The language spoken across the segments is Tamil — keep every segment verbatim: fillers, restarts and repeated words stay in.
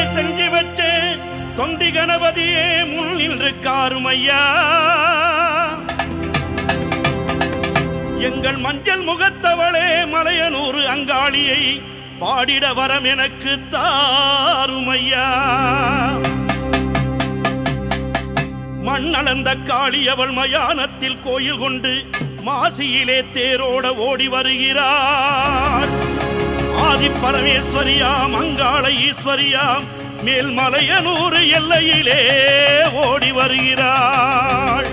பூஜைகள் செஞ்சு வச்சே தொந்தி கணபதியே முன் நின்று காருமையா எங்கள் மஞ்சள் முகத்தவளே மலையனூர் அங்காளியை பாடிட வரம் எனக்கு தாருமையா மண்ணளந்த காளி அவள் மயானத்தில் கோயில் கொண்டு மாசியிலே தேரோட ஓடி வருகிறார் ஆதி பரமேஸ்வரியாம் அங்காள ஈஸ்வரியாம் மேல்மலையனூர் எல்லையிலே ஓடி வருகிறாள்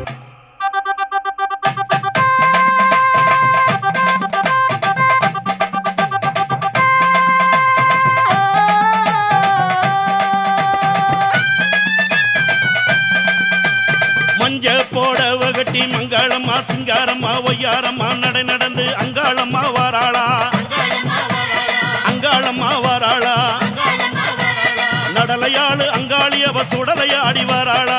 மஞ்ச போடவ கட்டி மங்களம்மா சிங்காரம்மா ஒய்யாரம்மா நடை நடந்து அங்காளம்மா வாராளா அங்காளம்மா வாராளா நடலையாளு அங்காளி அவ சுடலையாடி வாராளா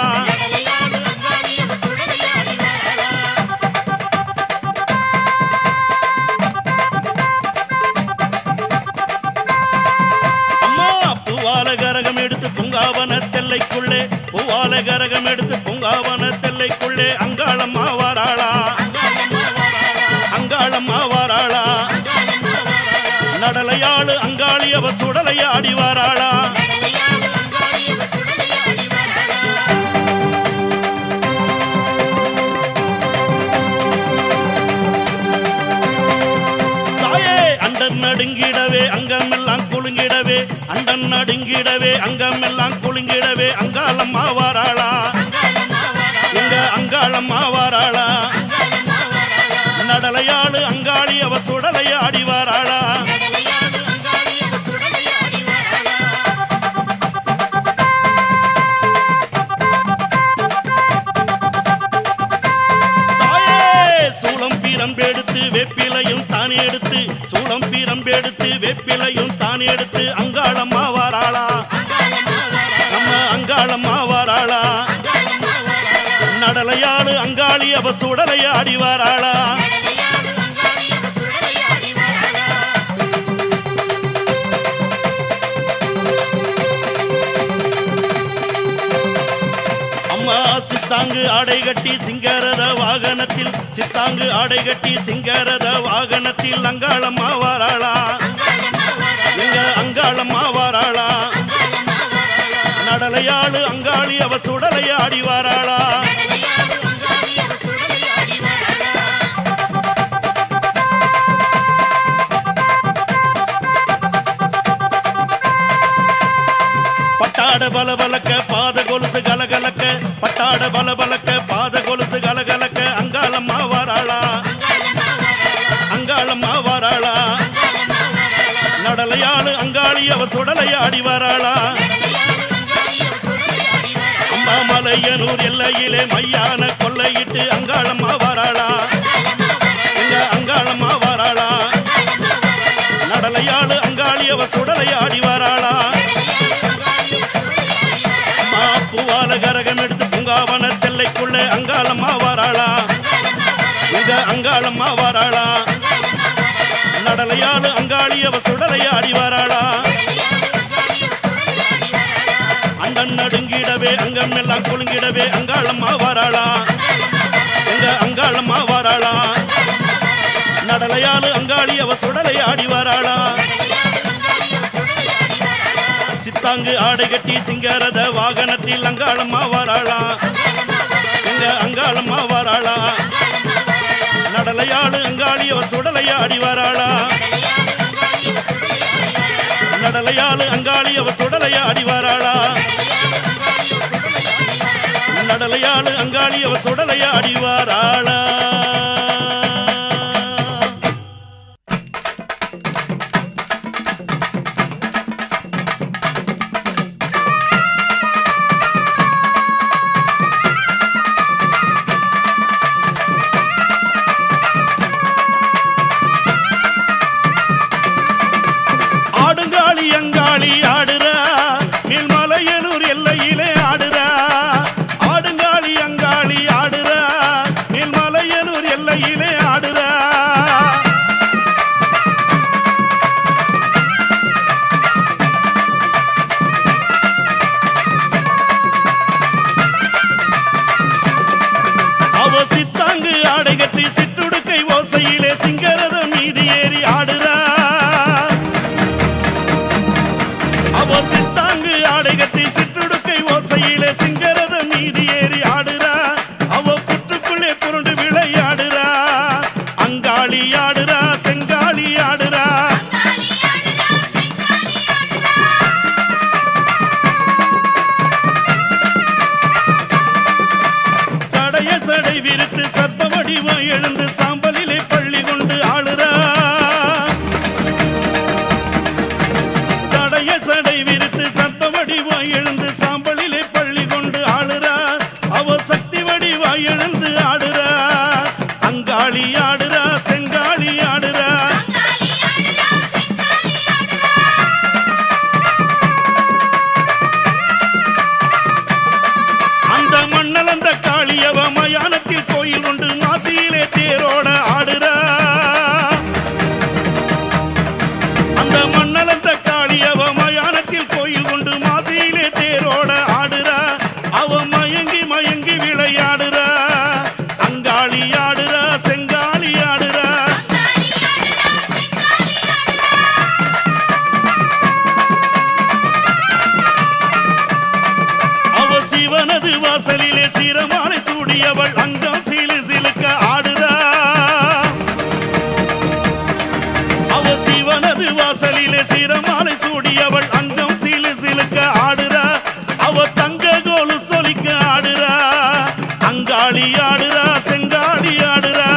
அம்மா பூவால கரகம் எடுத்து பூங்காவன தெல்லைக்குள்ளே பூவால கரகம் எடுத்து பூங்காவன தெல்லைக்குள்ளே அங்காளம்மா வாராளா அங்காளம்மா வாராளா நடலையாளு அங்காளி அவ சுடலையாடி வாராளா தாயே அண்டன் நடுங்கிடவே அங்கமெல்லாம் குலுங்கிடவே அண்டன் நடுங்கிடவே அங்கமெல்லாம் குலுங்கிடவே அங்காளம்மா வாராளா எங்க அங்காளம்மா வாராளா நடலையாளு அங்காளி அவ சுடலையாடி வாராளா சூளம் பீரம்பெடுத்து வெப்பிலையும் தானே எடுத்து சூளம் பீரம்பெடுத்து வெப்பிலையும் தானே எடுத்து அங்காளம்மா வாராளா நம்ம அங்காளம்மா வாராளா நடலையாளு அங்காளி அவ சுடலையாடி வாராளா அம்மா சித்தாங்கு ஆடை கட்டி சிங்கரத வாகனத்தில் சித்தாங்கு ஆடை கட்டி சிங்கரத வாகனத்தில் அங்காளம்மா வாராளா எங்க அங்காளம்மா வாராளா நடலையாளு அங்காளி அவ சுடலையாடி வாராளா பட்டாட பலபலக்க பாத கொலுசு கலகலக்க பட்டாட பலபலக்க பாத கொலுசு கலகலக்க அங்காளம்மா வாராளா அங்காளம்மா வாராளா நடலையாளு அங்காளி அவ சுடலையாடி வாராளா அம்மா மலையனூர் எல்லையிலே மையான கொள்ளையிட்டு அங்காளம்மா வாராளா எங்க அங்காளம்மா வாராளா நடலையாளு அங்காளி அவ சுடலையாடி வாராளா பூவால கரகம் எடுத்து பூங்காவன தெல்லைக்குள்ளே அங்காளம்மா வாராளா எங்க அங்காளம்மா வாராளா நடலையாளு அங்காளி அவ சுடலையாடி வாராளா அண்டன் நடுங்கிடவே அங்கம் எல்லாம் குலுங்கிடவே அங்காளம்மா வாராளா எங்க அங்காளம்மா வாராளா நடலையாளு அங்காளி அவ சுடலையாடி வாராளா சித்தாங்கு ஆடை கட்டி சிங்கரத வாகனத்தில் அங்காளம்மா வாராளா எங்க அங்காளம்மா வாராளா நடலையாளு அங்காளி அவ சுடலையாடி வாராளா நடலையாளு அங்காளி அவ சுடலையாடி வாராளா நடலையாளு அங்காளி அவ சுடலையாடி வாராளா ஆடுங்காளி அங்காளி ஆடுறா மேல்மலையனூர் வடிவாய் எழுந்து சாம்பலிலே பள்ளி கொண்டு ஆடுறா அவ சக்தி வடிவாய் எழுந்து ஆடுறா அங்காளி ஆடுறா செங்காளி ஆடுறா அந்த மண்ணலந்த காளியவ மயானத்தில் கோயில் கொண்டு மாசியிலே தேரோட ஆடுறா அந்த மண்ணலந்த காளியவ மயானத்தில் கோயில் கொண்டு மாசியிலே தேரோட ஆடுறா அவ மயங்கி மயங்கி விளையாடுறா அங்காளி ஆடுறா செங்காளி ஆடுறா அவ சிவனது வாசலிலே சிரமாலை சூடியவள் அங்கம் சிலு சிலுக்க ஆடுறா அவ சிவனது வாசலிலே சிரமாலை சூடியவள் அங்கம் சிலு சிலுக்க ஆடுறா அவ தங்க கோலு சொலிக்க ஆடுறா அங்காளி ஆடுறா செங்காளி ஆடுறா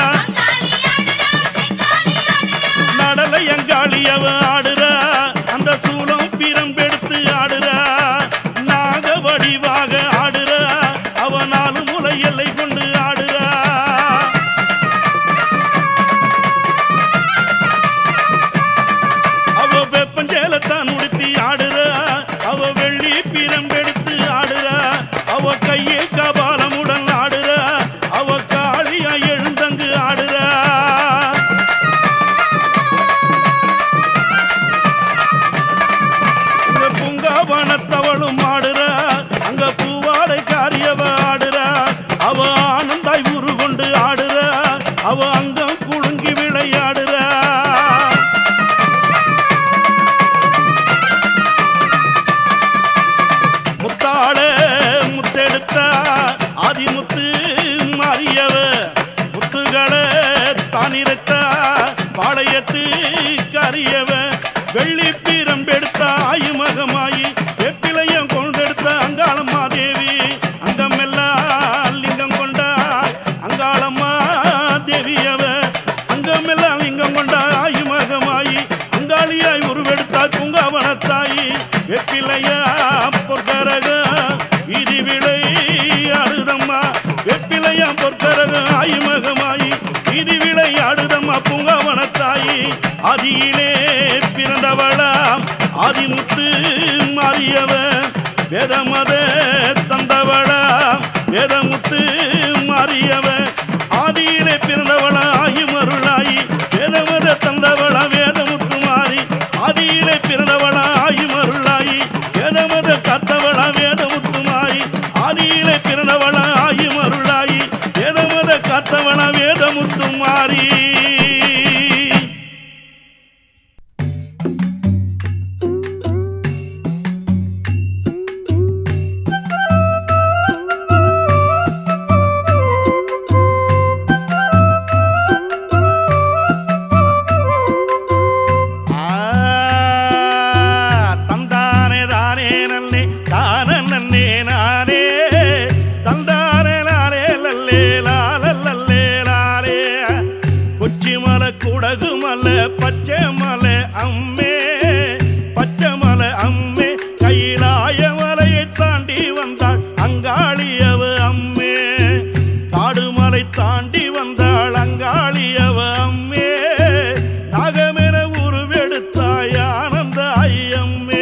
நடலை அங்காளி அவ ஆடுறா அந்த சூலம் பிரம்பெடுத்து ஆடுறா நாக வடிவாக ஆடுறா அவ நாலு முலை எல்லை கொண்டு ஆடுறா அவ வெப்பஞ்சேலத்தான் உடுத்தி ஆடுறா அவ வெள்ளி பிரம்பெடுத்து ஆடுறா அவ கையில் கபாலமுடன் ஆடுறா அவ காளியா எழுந்தங்கு ஆடுறா பூங்காவனத்தவளும் ஆடுறா அங்க பூவாடை காரியவ ஆடுறா அவ ஆனந்தாய் உரு கொண்டு ஆடுறா அவ அங்கம் குலுங்கி விளையாடுறா முத்தாட முத்தெடுத்தா ஆதிமுத்து மாறியவ முத்துகளை தானிரத்தா பாளையத்து கரியவ வெள்ளி பீரம்பெடுத்த ஆயுமகமாயி வெப்பிலையம் கொண்டெடுத்த அங்காளம்மா தேவி அங்கமெல்லாம் லிங்கம் கொண்டா அங்காளம்மா தேவியவ அங்கமெல்லாம் லிங்கம் கொண்டா ஆயுமகமாயி அங்காளியாய் உருவெடுத்தாய் பூங்காவனத்தாயி வெப்பிலையா பொற்கரக இது விளை ஆடுதம்மா வெப்பிலையா பொற்கரக ஆயுமகமாயி இது விளை ஆடுதம்மா பூங்காவனத்தாயி ஆதியிலே பிறந்தவளாம் ஆதிமுத்து மாறியவ வேதமத தந்தவளாம் வேதமுத்து மாறியவ ஆதியிலே பிறந்தவளா ஆயுமருளாயி வேதமத தந்தவளா வேதமுத்து மாறி ஆதியிலே பிறந்தவளா ஆயுமருளாயி வேதமத காத்தவளா வேதமுத்து மாறி ஆதியிலே பிறந்தவளா ஆயுமருளாயி வேதமத காத்தவளா வேதமுத்து மாறி தாண்டி வந்தாள் அங்காளியவ அம்மே நாகமென உருவெடுத்தாய் ஆனந்த ஐயம்மே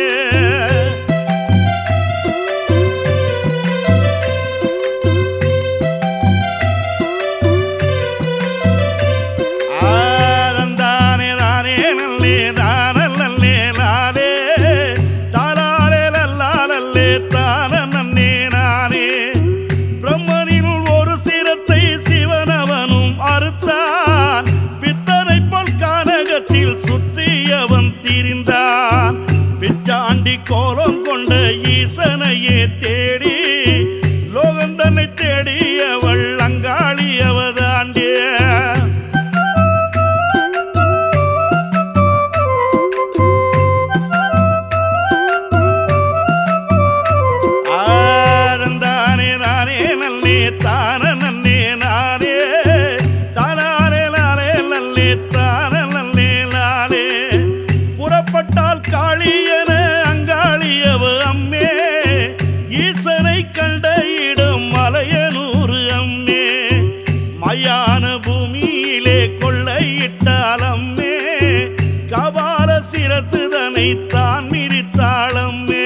ஆனந்தானே தானே நல்லே தானல்லே லாலே தாலாலே லல்லாலே தான நன்னே நானே பிரம்மனின் ஒரு சிரத்தை சிவனவனும் அறுத்தான் பித்தனை போல் கானகத்தில் சுற்றியவன் திரிந்தான் பிச்சாண்டி கோலம் கொண்ட ஈசனையே தேடி லோகந்தனை தேடியவள் அங்காளியவதாண்டிய புறப்பட்டால் காளியன அங்காளியவ அம்மே தன்னை தான் மிதித்தாளம்மே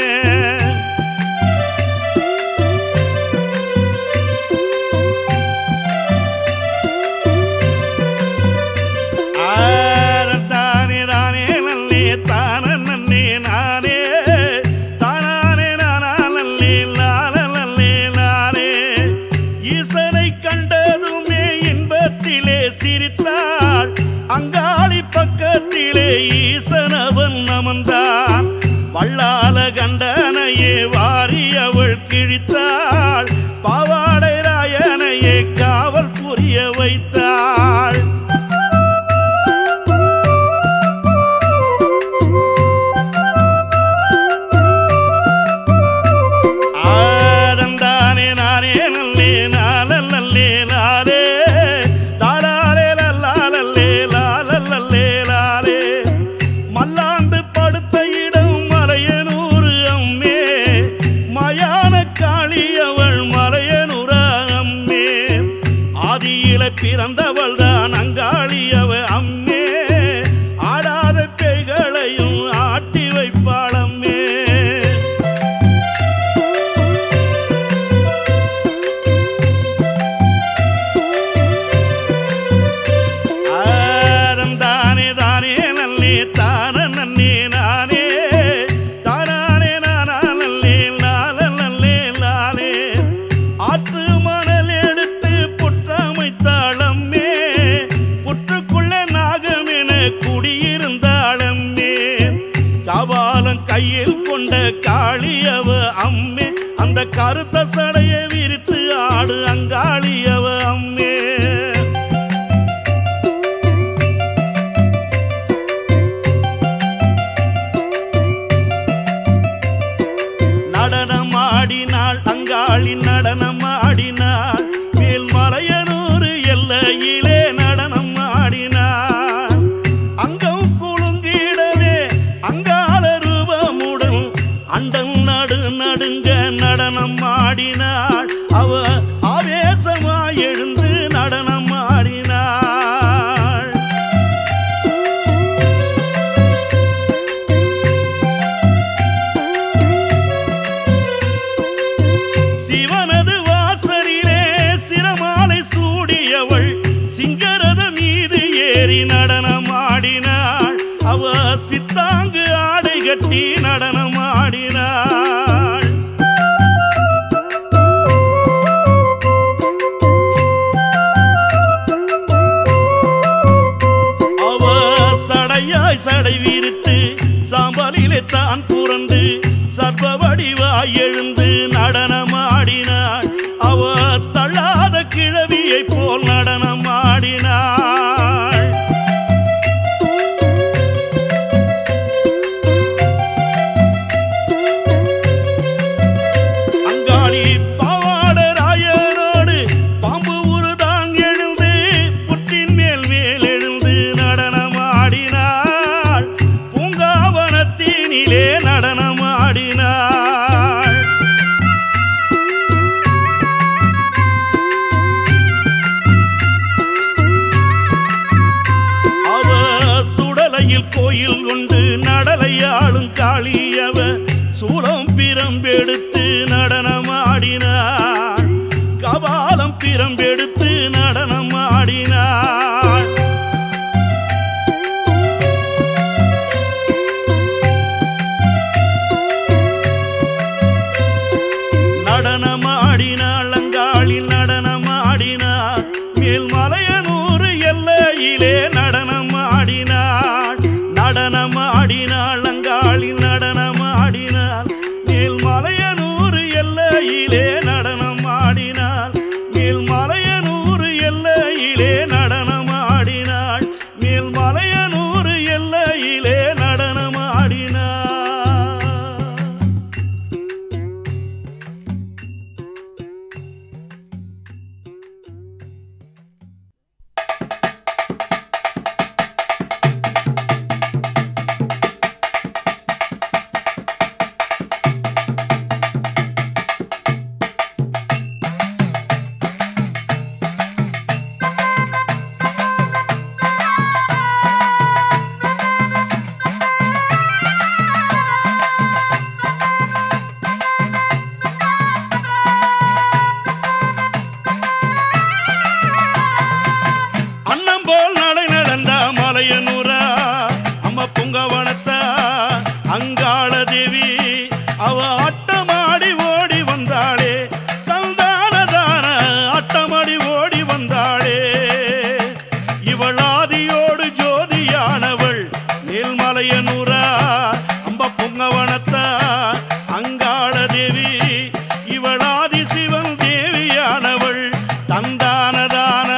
அங்காளி பக்கத்திலே ஈசனவன் அமர்ந்தான் வள்ளால கண்டனையே வாரி அவள் கிழித்தாள் பாவாடை ராயனையே காவல் புரிய வைத்தாள் ஆதந்தானே நானே நல்லே நால நல்லே நாளே மல்லாண்டு படுத்த இடம் மலையனூர் அம்மே மயான காளி அவள் மலையனூர அம்மே ஆதியில பிறந்தவள் தான் அங்காளி அவ அம்மே ஆடாத பேய்களையும் ஆட்டி வைப்பாளம்மே கையில் கொண்ட காளியவ அம்மே அந்த கருத்த சடைய விரித்து ஆடு அங்காளியவ அம்மே நடனமாடினாள் அங்காளி நடனமாடினாள் மேல் மலையனூர் எல்லையிலே நடனம் ஆடினாள் அங்கம் குலுங்கிடவே அங்காள அண்டம் நடு நடுங்க நடனம் ஆடினாள் அவ ஆவேசமாய் எழுந்து நடனம் ஆடினாள் சிவனது வாசலிலே சிரமாலை சூடியவள் சிங்கரத மீது ஏறி நடனம் ஆடினாள் அவ சித்தாங்கு ஆடை கட்டி நடனம் ஆடினாள் அவ சடையாய் சடை விரித்து சாம்பலிலே தான் புரண்டு சர்வ வடிவாய் எழுந்து நடனம் ஆடினாள் அவ தள்ளாத கிழவியை போல் நடனம் ஆடினாள் கோயில் கொண்டு நடலையாளும் காளியவ சூலம் பிரம்பெடுத்து நடனமாடினாள் கபாலம் பிரம்பெடுத்து நடனமாடினாள் நடனமாடினாள் அங்காளி நடனமாடினாள் மேல் மலையனூர் எல்லையிலே நடனமாடினாள் நடனமாடினாள் அங்காளி நடனமாடினாள் மேல் மலையனூர் எல்லையிலே நடனமாடினாள் மேல் மலையனூர் எல்லையிலே நடனமாடினாள் மேல் மலையனூர் எல்லையிலே நடனமாடினாள் அங்காள தேவி அவ ஆட்டமாடி ஓடி வந்தாளே தந்தான தான ஆட்டமாடி ஓடி வந்தாளே இவளாதியோடு ஜோதியானவள் மேல்மலையனூரா அம்ப பொங்கவனத்தா அங்காள தேவி இவளாதி சிவன் தேவியானவள் தந்தானதானா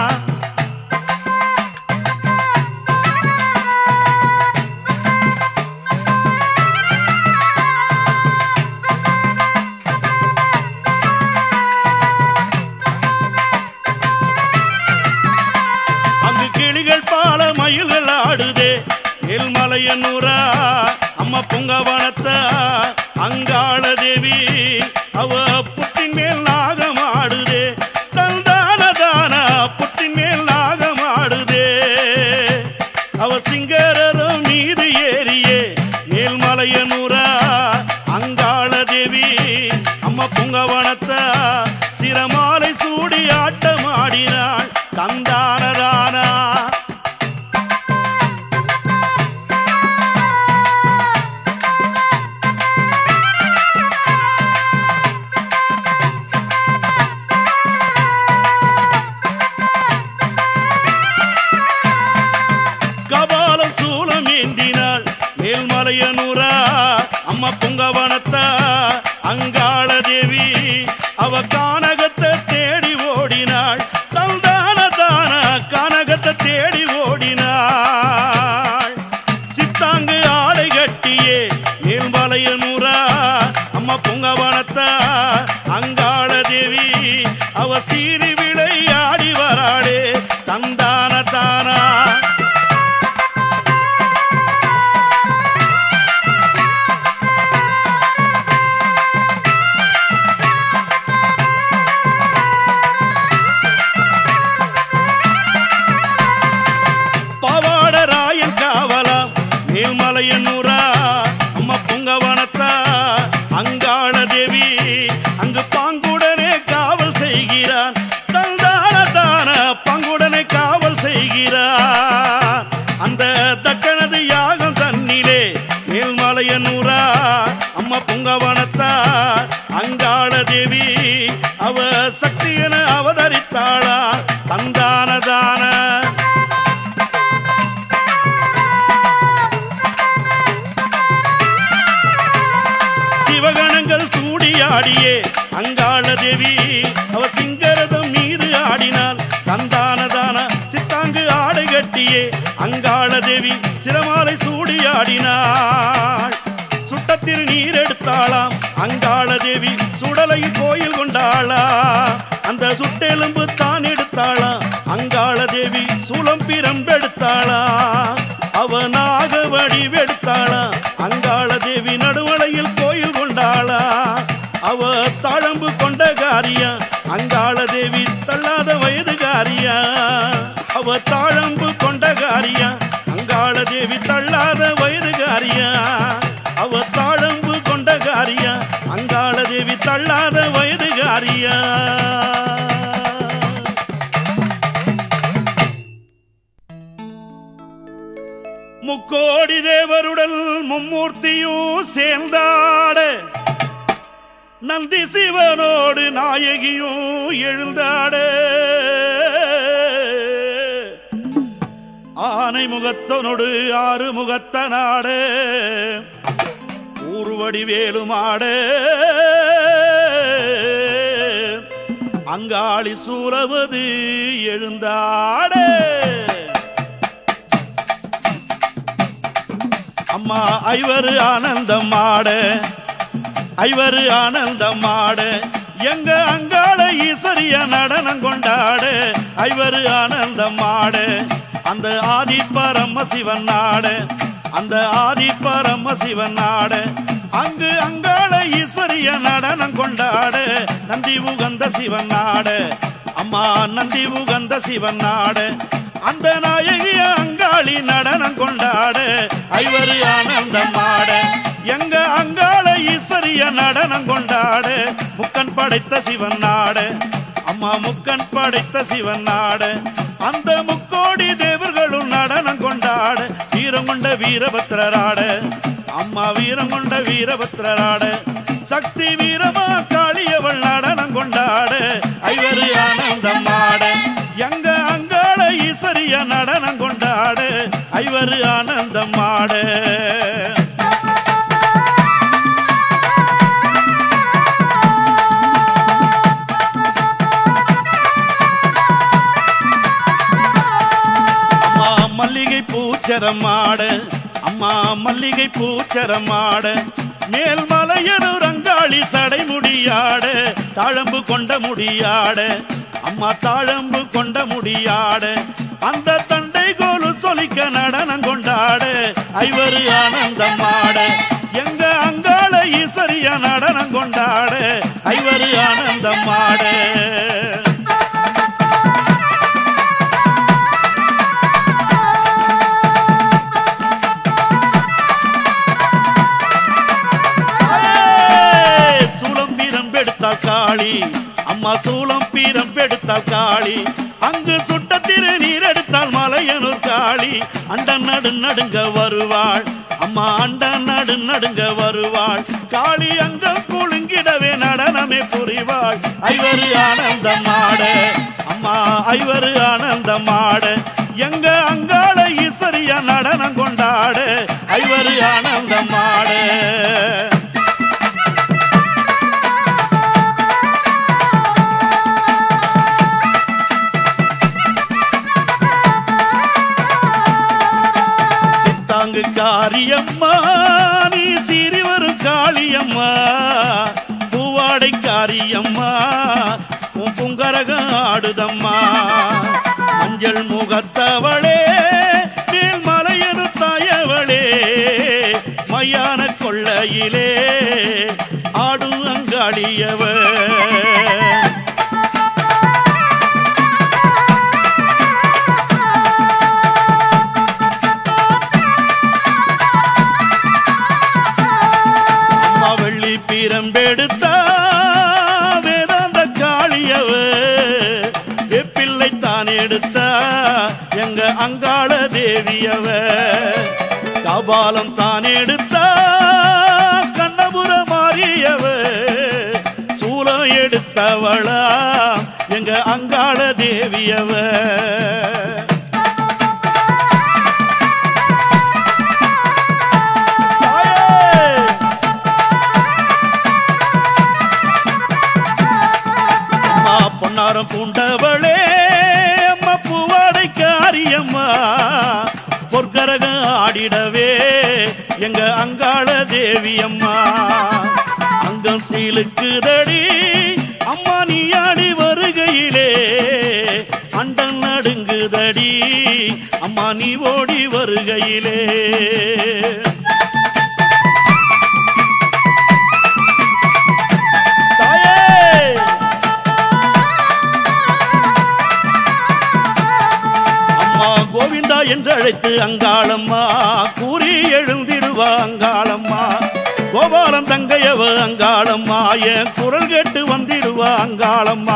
அங்கு கிளிகள் பால மயில்கள் ஆடுதே மேல்மலையனூரா அம்மா பொங்கவனத்தா அங்காள தேவி அவ புட்டின் மேல் நாகமாடுதே தந்தான தான புட்டின் மேல் நாகமாடுதே அவ சிங்கரதம் மீது ஏறியே மேல்மலையனூரா அங்காள தேவி அம்மா பொங்கவனத்தா சிரமாலை சூடி ஆட்டமாடினாள் தந்தானதானா மேல்மலையனூரா அம்மா பொங்கவனத்தா அங்காள தேவி அவ கானகத்தை தேடி ஓடினாள் தந்தான தான கானகத்தை தேடி ஓடினாள் சித்தாங்கு ஆடை கட்டியே மேல்மலையனூரா அம்மா பொங்கவனத்தா அங்காள தேவி அவ சீறி விளையாடி வராளே தந்தான தானா மேல்மலையனூரா அம்மா பொங்கவனத்தா அங்காள தேவி அங்கு பாங்குடனே காவல் செய்கிறான் தந்தான தான பாங்குடனே காவல் செய்கிறான் அந்த தக்கனது யாகம் தன்னிலே மேல்மலையனூரா அம்மா பொங்கவனத்தா அங்காள தேவி அவ சக்தியென அவதரித்தாளா தந்தான தான சிவகணங்கள் சூடியாடியே அங்காள தேவி அவ சிங்கரதம் மீது ஆடினாள் தந்தானதான சித்தாங்கு ஆடை கட்டியே அங்காள தேவி சிரமாலை சூடியாடினாள் சுட்டத்தில் நீர் எடுத்தாளாம் அங்காள தேவி சுடலை கோயில் கொண்டாளா அந்த சுட்டெலும்பு தான் எடுத்தாளா அங்காள தேவி சூளம் பிரம்பெடுத்தாளா அவனாக வடிவெடுத்தாளா அங்காள தேவி நடுவளையில் கோயில் கொண்டாளா அவ தாழம்பு கொண்ட காரியா அங்காள தேவி தள்ளாத வயது காரியா அவ தாழம்பு கொண்ட காரியா அங்காள தேவி தள்ளாத வயது காரியா அவ தாழம்பு கொண்ட காரியா அங்காள தேவி தள்ளாத வயது காரியா முக்கோடி தேவருடல் மும்மூர்த்தியும் சேர்ந்தாட நந்தி சிவனோடு நாயகியும் எழுந்தாட ஆனை முகத்தனோடு ஆறு முகத்தனாட ஊர்வடி வேலுமாட அங்காளி சூரவது எழுந்தாட அம்மா ஐவரு ஆனந்தம் ஆட ஐவரு ஆனந்தம் ஆட எங்க அங்காள ஈஸ்வரிய நடனம் கொண்டாட ஐவரு ஆனந்தம் ஆட அந்த ஆதி பரம சிவன் நாட அந்த ஆதி பரம சிவன் நாட அங்கு அங்காள ஈஸ்வரிய நடனம் கொண்டாட நந்தி உகந்த சிவன் நாட அம்மா நந்தி உகந்த சிவன் நாட அந்த நாயகிய அங்காளி நடனம் கொண்டாட ஐவரு ஆனந்தம் ஆட எங்க அங்காள ஈஸ்வரிய நடனம் கொண்டாட முக்கன் படைத்த சிவன் நாட அம்மா முக்கன் படைத்த சிவன் நாட அந்த முக்கோடி தேவர்களும் நடனம் கொண்டாட சீரம் கொண்ட வீரபத்ரராட அம்மா வீரம் கொண்ட வீரபத்ரராட சக்தி வீரமா காளியவள் நடனம் கொண்டாட ஐவரு ஆனந்தம் ஆட எங்க அங்காள ஈஸ்வரிய நடனம் கொண்டாட ஐவரு ஆனந்தம் ஆட அம்மா மல்லிகை பூச்சரமாட அம்மா மல்லிகை பூச்சரமாட மேல் மலையனூர் அங்காளி சடை முடியாட தாழம்பு கொண்ட முடியாட அம்மா தாழம்பு கொண்ட முடியாட அந்த தண்டை கோலு சொலிக்க நடனம் கொண்டாட ஐவரு ஆனந்தம் ஆட எங்க அங்காள ஈஸ்வரிய நடனம் கொண்டாட ஐவரு ஆனந்தம் ஆட காளி அம்மா சூளம் பீரம் பெடுத்தால் காளி அங்கு சுட்ட திரு நீர் எடுத்தால் மலையனூர் காளி அண்ட நடு நடுங்க வருவாள் அம்மா அண்ட நடு நடுங்க வருவாள் காளி அங்கம் குலுங்கிடவே நடனமே புரிவாள் ஐவரு ஆனந்தம் ஆட அம்மா ஐவரு ஆனந்தம் ஆட எங்க அங்காள ஈஸ்வரிய நடனம் கொண்டாட ஐவரு ஆனந்தம் ஆட காரியம்மா நீ சீறி வரும் காளியம்மா பூவாடை காரியம்மா உன் புங்கரகம் ஆடுதம்மா மஞ்சள் முகத்தவளே மேல் மலையனு தாயவளே மையான கொள்ளையிலே ஆடும் அங்காளியவ பீரம்பெடுத்தா வேதாந்த காளியவ வெப்பிள்ளை தான் எடுத்தா எங்க அங்காள தேவியவ கபாலம் தான் எடுத்தா கண்ணபுர மாறியவ சூலம் எடுத்தவளா எங்க அங்காள தேவியவ பொன்னாரம் பூண்டவளே அம்மா பூவாடை காரியம்மா பொற்கரகம் ஆடிடவே எங்க அங்காள தேவியம்மா அங்கம் சீலுக்குதடி அம்மா நீ ஆடி வருகையிலே அண்டம் நடுங்குதடி அம்மா நீ ஓடி வருகையிலே கோவிந்தா என்று அழைத்து அங்காளம்மா கூறி எழுந்திடுவா அங்காளம்மா கோபாலம் தங்கையவ அங்காளம்மா என் குரல் கேட்டு வந்திடுவா அங்காளம்மா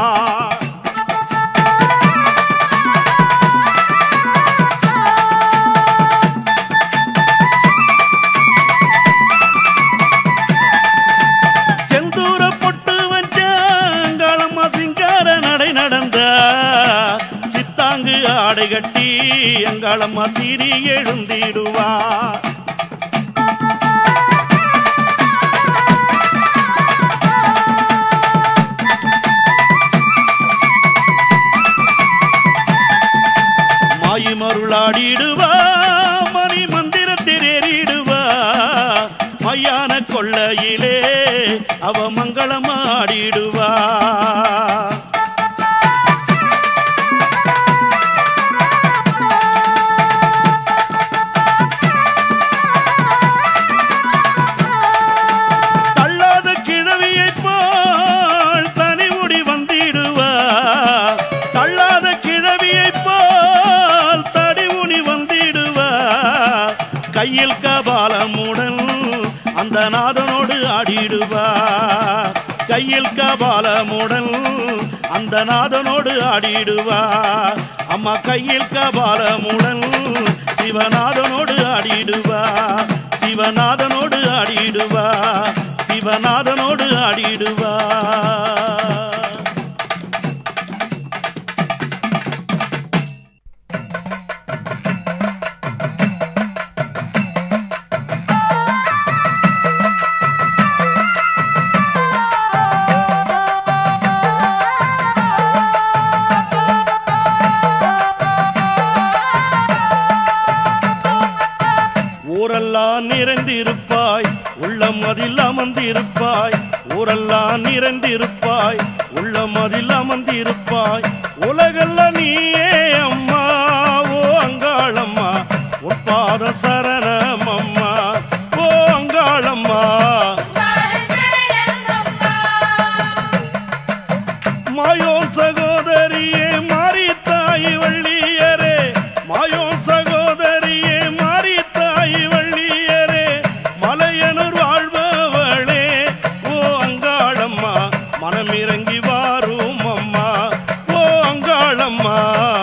செந்தூர பொட்டு வச்ச அங்காளம்மா சிங்கார நடை நடந்தா சித்தாங்கு ஆடை கட்டி அங்காளம்மா சீறி எழுந்திடுவா மாயி மருளாடிடுவா மணி மந்திரத்தில் ஏறிடுவா மையான கொள்ளையிலே அவ மங்களமாடிடுவா கையில் கபாலமுடன் அந்த நாதனோடு ஆடிடுவா கையில் கபாலமுடன் அந்த நாதனோடு ஆடிடுவா அம்மா கையில் கபாலமுடன் சிவநாதனோடு ஆடிடுவா சிவநாதனோடு ஆடிடுவா சிவநாதனோடு ஆடிடுவா ஊரெல்லாம் நிறைந்திருப்பாய் உள்ளம் அதில் அமர்ந்திருப்பாய் ஊரெல்லாம் நிறைந்திருப்பாய் உள்ளம் அதில் அமர்ந்திருப்பாய் உலகல்ல நீயே அம்மா ஓ அங்காளம்மா உன் பாதம் சரணம் அம்மா ஓ அங்காளம்மா மாயோன் சகோதரியே மாறி தாய் வள்ளியரே மாயோன் சகோதரியே மாறி தாய் வள்ளியரே மலையனூர் வாழ்பவளே ஓ அங்காளம்மா மனமிறங்கி வாரும் அம்மா ஓ அங்காளம்மா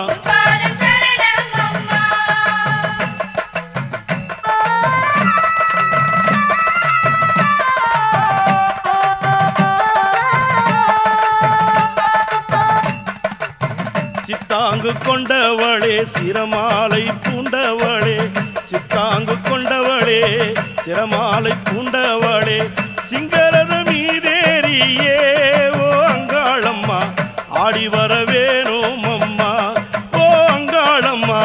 சித்தாங்கு கொண்டவளே சிரமாலை பூண்டவளே சித்தாங்கு கொண்டவளே சிரமாலை பூண்டவளே சிங்கரத மீதேறியே ஓ அங்காளம்மா ஆடி வர வேணும் அம்மா ஓ அங்காளம்மா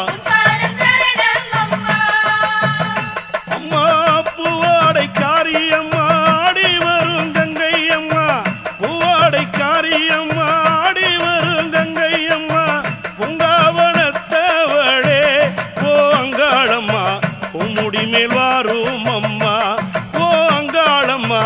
அம்மா பூவாடை காரியம்மா ஆடி வரும் கங்கை அம்மா பூவாடை காரியம்மா ஆடி வரும் கங்கை அம்மா பூங்காவனத்தவளே ஓ அங்காளம்மா பூமுடி மேல் வாரும் அம்மா ஓ அங்காளம்மா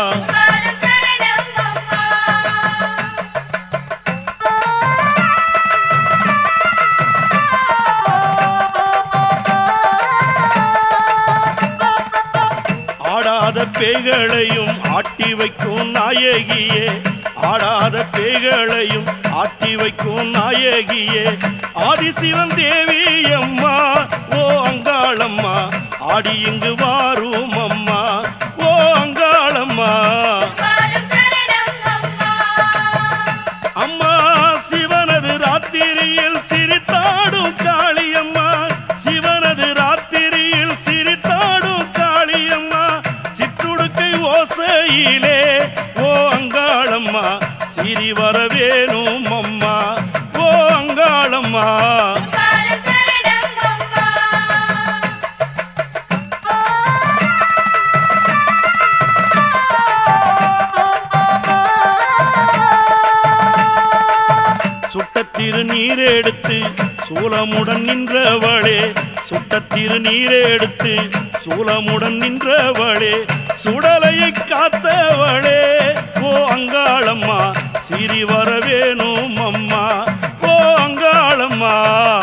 ஆடாத பேய்களையும் ஆட்டி வைக்கும் நாயகியே ஆடாத பேய்களையும் ஆட்டி வைக்கும் நாயகியே ஆதிசிவன் தேவி அம்மா ஓ அங்காளம்மா ஆடி இங்கு வாரும் அம்மா ஓ அங்காளம்மா அம்மா சிவனது ராத்திரியில் சிரித்தாடும் காளியம்மா சிவனது ராத்திரியில் சிரித்தாடும் காளியம்மா சிற்றுடுக்கை ஓசையிலே ஓ அங்காளம்மா சிரி வர வேணும் அம்மா ஓ அங்காளம்மா சுட்டத்திரு நீரெடுத்து சூலமுடன் நின்றவளே சுட்டத்திரு நீரெடுத்து சூலமுடன் நின்றவளே சுடலையை காத்தவளே ஓ அங்காளம்மா சிரி வர வேணும் அம்மா ஓ அங்காளம்மா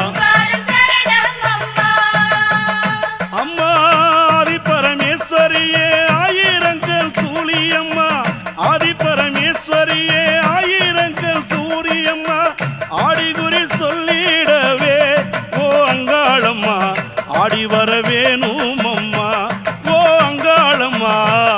அம்மா ஆதி பரமேஸ்வரியே ஆயிரங்கள் சூழியம்மா ஆதி பரமேஸ்வரியே ஆயிரங்கள் சூரியம்மா ஆடிகுறி சொல்லிடவே ஓ அங்காளம்மா ஆடி வர வேணும் அம்மா ஓ அங்காளம்மா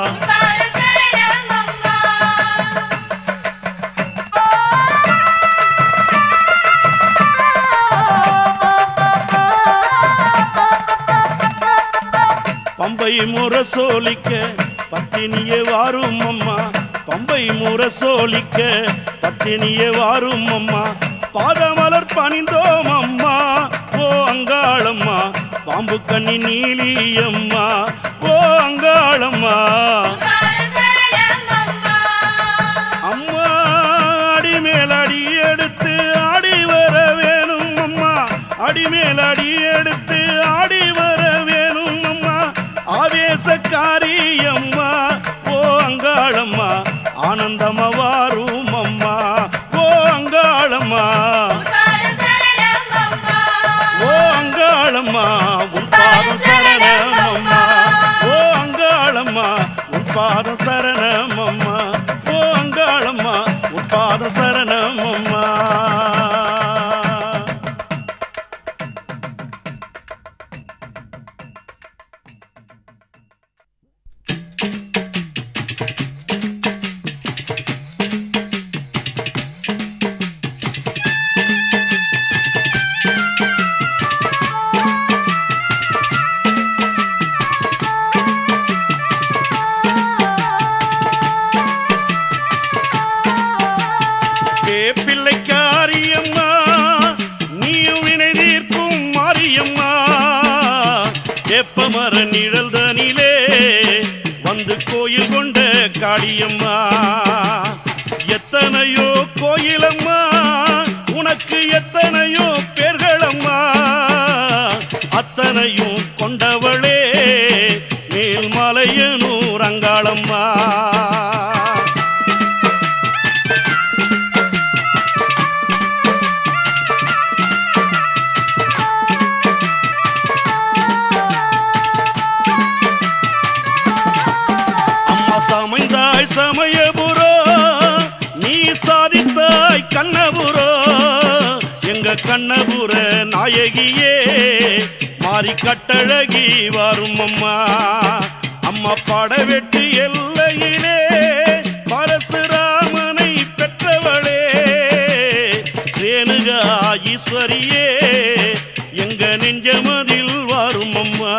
பம்பை முரசோலிக்க பத்தினியே வாரும் அம்மா பம்பை முரசோலிக்க பத்தினியே வாரும் அம்மா பாதமலர் பணிந்தோம் அம்மா ஓ அங்காளம்மா பாம்பு கண்ணி நீலியம்மா ஓ அங்காளம்மா அம்மா அடிமேல் அடி எடுத்து ஆடி வர வேணும் அம்மா அடிமேல் அடி எடுத்து ஆடி வர வேணும் அம்மா ஆவேசக்காரி அம்மா ஓ அங்காளம்மா ஆனந்தமா வாரும் அம்மா ஓ அங்காளம்மா ஓ அங்காளம்மா உன் பாதம் சரணம் அம்மா ஓ அங்காளம்மா உன் பாதம் சரணம் அம்மா ஓ அங்காளம்மா உன் பாதம் சரணம் அம்மா வேப்பமர நிழல் தனிலே வந்து கோயில் கொண்ட காளியம்மா எத்தனையோ கோயிலம்மா உனக்கு எத்தனையோ பேர்களம்மா அத்தனையும் கொண்டவளே மேல்மலையனூர் அங்காளம்மா சமைந்தாய் சமயபுரோ நீ சாதித்தாய் கண்ணபுரோ எங்க கண்ணபுர நாயகியே மாறி கட்டழகி வரும் அம்மா அம்மா பாடவெட்டு எல்லையிலே பரசுராமனை பெற்றவளே ரேணுகா ஈஸ்வரியே எங்க நெஞ்சமதில் வரும் அம்மா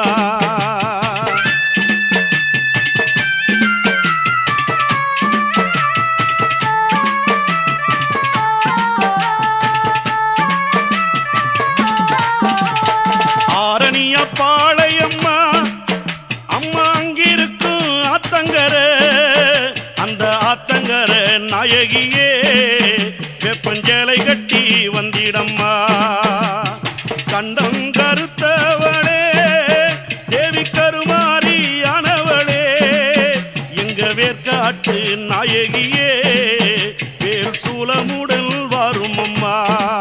பாளையம்மா அம்மா அங்கிருக்கும் ஆத்தங்கர அந்த ஆத்தங்கர நாயகியே வெப்பஞ்சலை கட்டி வந்திடம்மா கண்டம் கருத்தவளே தேவி கருமாரியானவளே எங்க வேர்க்காட்டு நாயகியே வேல் சூலமுடன் வரும் அம்மா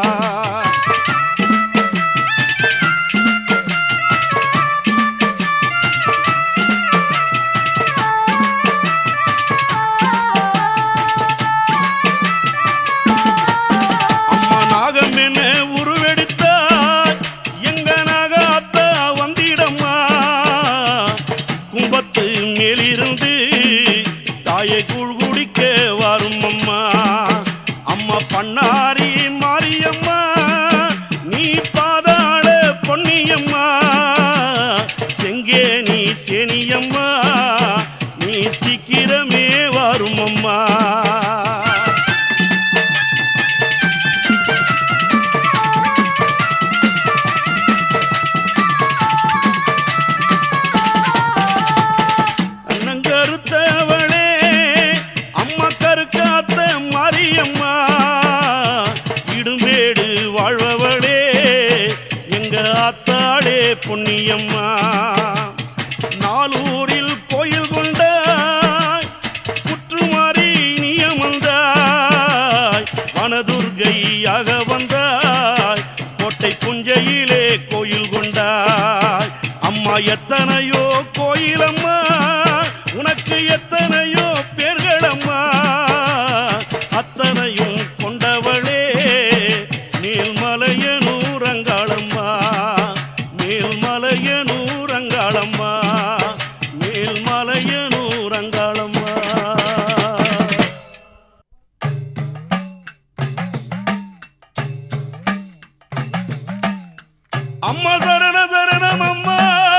பண்ணாரி மாரியம்மா நீ பாதாள பொன்னியம்மா செங்கே நீ சேனியம்மா நீ சீக்கிரமே வரும் அம்மா அண்ணங்கருத்தவளே அம்மா கருக்காத்த மாரியம்மா இடுமேடு வாழ்பவளே எங்க ஆத்தாளே பொன்னியம்மா நாலூரில் கோயில் கொண்டாய் புற்றுமாறி நியமந்தாய் வனதுர்கையாக வந்தாய் கோட்டை புஞ்சையிலே கோயில் கொண்டாய் அம்மா எத்தனையோ கோயிலம்மா உனக்கு எத்தனையோ பேர்களம்மா அத்தனையும் கொண்டவளே மேல்மலையனூர் அங்காளம்மா மேல்மலையனூர் அங்காளம்மா மேல்மலையனூர் அங்காளம்மா அம்மா சரண சரணம் அம்மா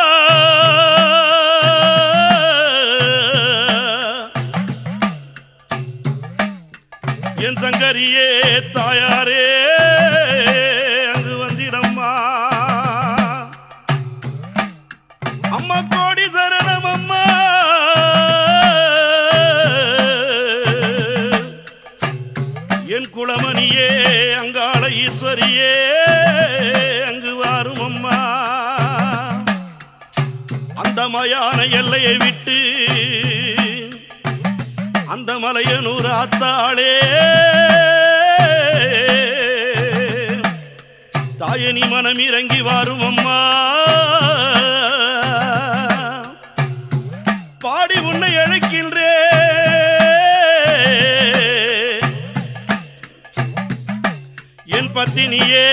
என் சங்கரியே தாயாரே அங்கு வந்திடம்மா அம்மா கோடி சரணம் அம்மா என் குலமணியே அங்காள ஈஸ்வரியே அங்கு வாரும் அம்மா அந்த மயான எல்லையை விட்டு அந்த மலையனூர் ஆத்தாளே தாயனி மனம் இறங்கி வாரும் அம்மா பாடி உன்னை அழைக்கின்றே என் பத்தினியே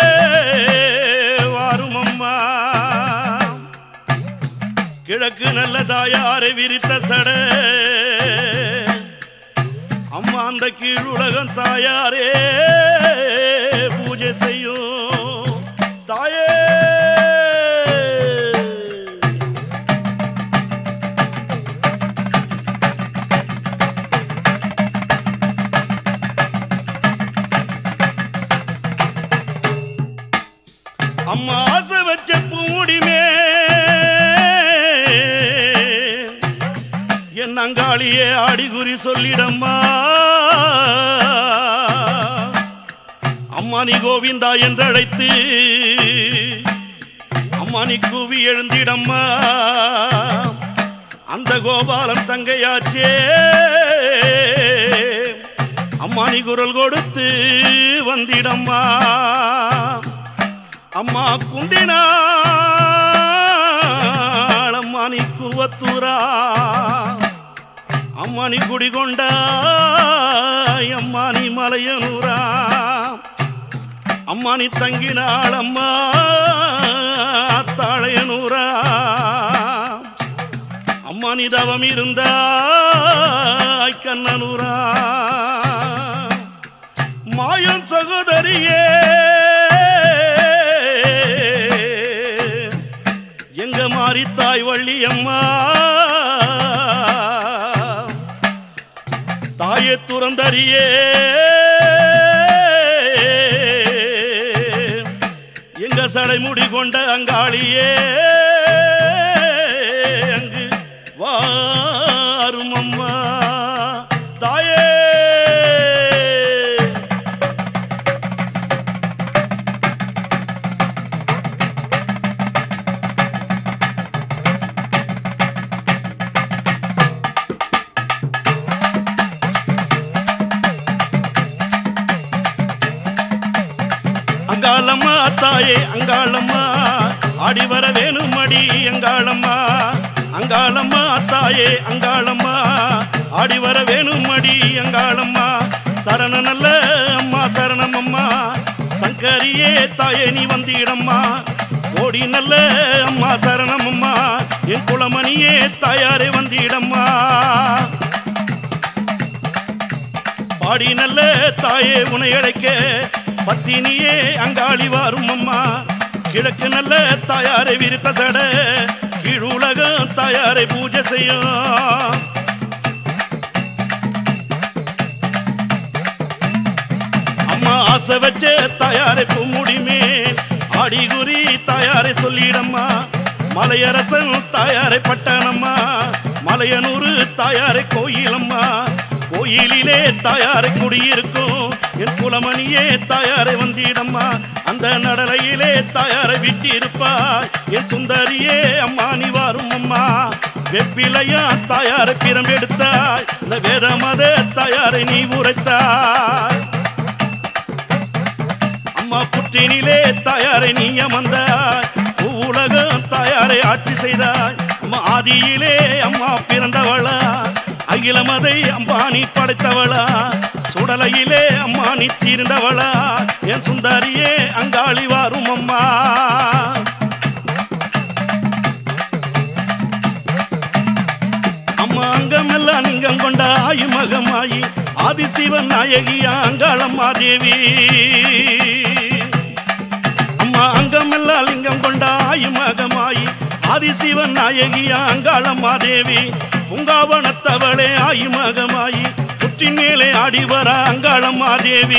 வாரும் அம்மா கிழக்கு நல்ல தாயாரை விரித்த சட அம்மா அந்த கீழ் உலகம் தாயாரே பூஜை செய்யும் தாயே அம்மா ஆசை வச்ச பூடிமே என் அங்காளியே ஆடிகுறி சொல்லிடம்மா அம்மா நீ கோவிந்தா என்றழைத்து அம்மா நீ கூவி எழுந்திடம்மா அந்த கோபாலன் தங்கையாச்சே அம்மா நீ குரல் கொடுத்து வந்திடம்மா அம்மா குந்தினாள் அம்மா நீ குவத்தூரா அம்மா நீ குடிகொண்டா அம்மா நீ மலையனூரா அம்மா நீ தங்கினாள் அம்மா தாழையனூரா அம்மா நீ தவம் இருந்தாய் கண்ணனூரா மாயம் சகோதரியே எங்க மாறித்தாய் வள்ளி அம்மா தாயே துறந்தறியே எங்க சடைமுடி கொண்ட அங்காளியே அங்கு வாரும் அம்மா தாயே அங்காளம்மா தாயே அங்காளம்மா ஆடி வர வேணும் அடி அங்காளம்மா அங்காளம்மா தாயே அங்காளம்மா ஆடி வர வேணும் அடி அங்காளம்மா சரண நல்ல அம்மா சரணம் அம்மா சங்கரியே தாயே நீ வந்திடம்மா ஓடி நல்ல அம்மா சரணம் அம்மா என் குலமணியே தாயாரே வந்திடம்மா பாடி நல்ல தாயே உனை அழைக்க பத்தினியே அங்காளி வாரும் அம்மா கிழக்கு நல்ல தாயாரை விரித்த சட கீழுலகம் தாயாரை பூஜை செய்யும் அம்மா ஆசை வச்ச தாயாரை பூமுடிமே ஆடிகுறி தாயாரை சொல்லிடம்மா மலையரசன் தாயாரை பட்டணம்மா மலையனூறு தாயாரை கோயிலம்மா கோயிலிலே தாயாரை குடியிருக்கும் என் குலமணியே தாயாரை வந்திடம்மா அந்த நடலையிலே தாயாரை விட்டிருப்பாய் என் சுந்தரியே அம்மா நீ வாரும் அம்மா வெப்பிலையா தாயாரை பிரம்பெடுத்தாய் இந்த வேத மத தாயாரை நீ உரைத்தாய் அம்மா புற்றினிலே தாயாரை நீ அமர்ந்தாய் உலகம் தாயாரை ஆட்சி செய்தாய் அம்மா ஆதியிலே அம்மா பிறந்தவளா அகில மதை அம்பானி படைத்தவளா சுடலையிலே அம்மா நீ தீர்ந்தவளா என் சுந்தரியே அங்காளி வாரும் அம்மா அம்மா அங்கமெல்லாம் நீங்கம் கொண்ட ஆயு மகமாயி ஆதிசிவன் நாயகியா அங்காளம்மா தேவி அம்மா அங்கமெல்லாம் லிங்கம் கொண்ட ஆயு மகமாயி ஆதிசிவன் நாயகியா அங்காளம்மா தேவி பூங்காவனத்தவளே ஆயு மகமாயி புற்றின் மேலே ஆடி வர அங்காளம்மா தேவி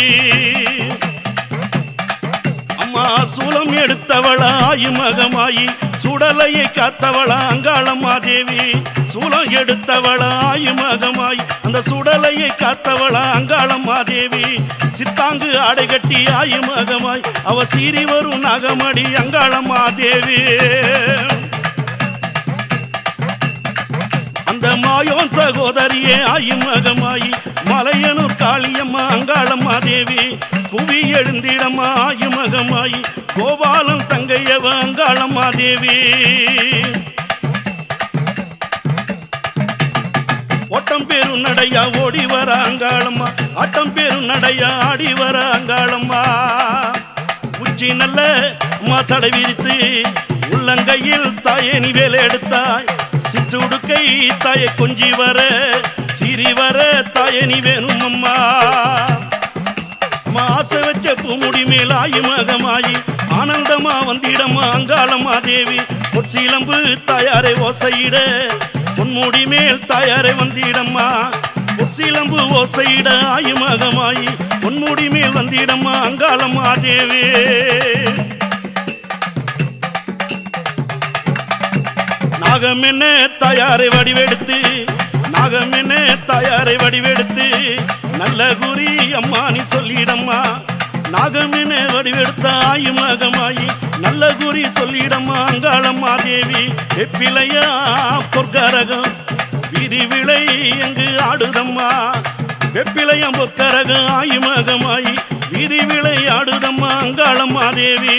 அம்மா சூலம் எடுத்தவளா ஆயு மகமாயி சுடலையை காத்தவளா அங்காளம்மா தேவி சூலம் எடுத்தவளா ஆயு மகமாயி அந்த சுடலையை காத்தவளா அங்காளம்மா தேவி சித்தாங்கு ஆடை கட்டி ஆயு மகமாய் அவ சீறி வரும் நகமடி அங்காளம்மா தேவி அந்த மாயோன் சகோதரியே ஆயு மகமாயி மலையனூர் காளியம்மா அங்காளம்மா தேவி புவி எழுந்திடம்மா ஆயு மகமாயி கோபாலம் தங்கையவ அங்காளம்மா தேவி ஓட்டம் பேரும் நடையா ஓடி வர அங்காளம்மா ஆட்டம் பேரும் நடையா ஆடி வர அங்காளம்மா உச்சி நல்ல மாசடை விரித்து உள்ளங்கையில் தாயே நீ வேலை எடுத்தாய் சிற்றுடுக்கை தாயை கொஞ்சி வர சிரி வர தாயே நீ வேணும் அம்மா ஆசை வச்ச பூமுடி மேல் ஆயு மகமாயி ஆனந்தமா வந்திடம்மா அங்காளம்மா தேவி பொற்சிலம்பு தாயாரை ஓசையிட பொன்முடி மேல் தாயாரை வந்திடம்மா பொற்சிலம்பு ஓசையிட ஆயு மகமாயி பொன்முடி மேல் வந்திடம்மா அங்காளம்மா தேவி நாகம் என்ன தாயாரை வடிவெடுத்து நாகமென தாயாரை வடிவெடுத்து நல்ல குறி அம்மா நீ சொல்லிடம்மா நாகமென வடிவெடுத்த ஆயுமகமாயி நல்ல குறி சொல்லிடம்மா அங்காளம்மா தேவி வெப்பிலையா பொற்கரகம் விதி விளை எங்கு ஆடுதம்மா வெப்பிலையம் பொற்கரகம் ஆயுமகமாயி விதி விளை ஆடுதம்மா அங்காளம்மா தேவி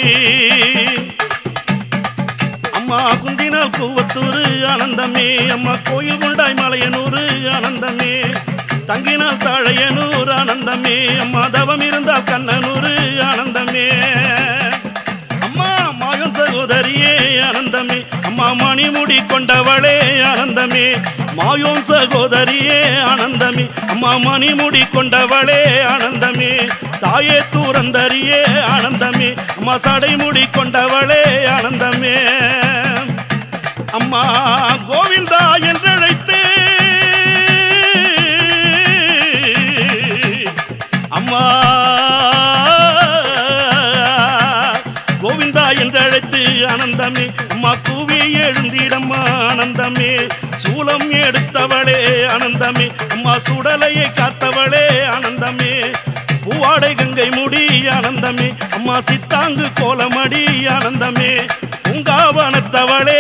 அம்மா குந்தினால் கூவத்தூர் ஆனந்தமே அம்மா கோயில் கொண்டாய் மலையனூர் ஆனந்தமே தங்கினால் தாழையனூர் ஆனந்தமே அம்மா தவம் இருந்தால் கண்ணனூர் ஆனந்தமே அம்மா மாயன் சகோதரியே ஆனந்தமே அம்மா மணிமுடி கொண்டவளே ஆனந்தமே மாயோன் சகோதரியே ஆனந்தமே அம்மா மணிமுடி கொண்டவளே ஆனந்தமே தாயே தூரந்தரியே ஆனந்தமே அம்மா சடைமுடி கொண்டவளே ஆனந்தமே அம்மா கோவிந்தா என்றழைத்து அம்மா கோவிந்தா என்றழைத்து ஆனந்தமே அம்மா கூவி எழுந்திடம்மா ஆனந்தமே சூலம் எடுத்தவளே ஆனந்தமே அம்மா சுடலையை காத்தவளே ஆனந்தமே பூவாடை கங்கை முடி ஆனந்தமே அம்மா சித்தாங்கு கோலமடி ஆனந்தமே பூங்காவனத்தவளே